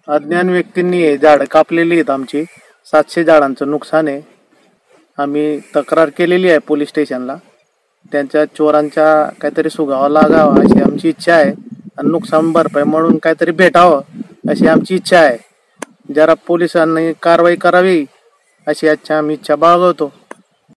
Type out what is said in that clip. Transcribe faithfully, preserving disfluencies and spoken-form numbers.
अज्ञान व्यक्तींनी हे झाड कापलेली आहेत, आमची सातशे झाडांचं नुकसान आहे. आम्ही तक्रार केलेली आहे पोलीस स्टेशनला. त्यांच्या चोरांच्या काहीतरी सुगावा लागावा अशी आमची इच्छा आहे आणि नुकसान भरपाई म्हणून काहीतरी भेटावं अशी आमची इच्छा आहे. जरा पोलिसांनी कारवाई करावी अशी आजची आम्ही इच्छा बाळगतो.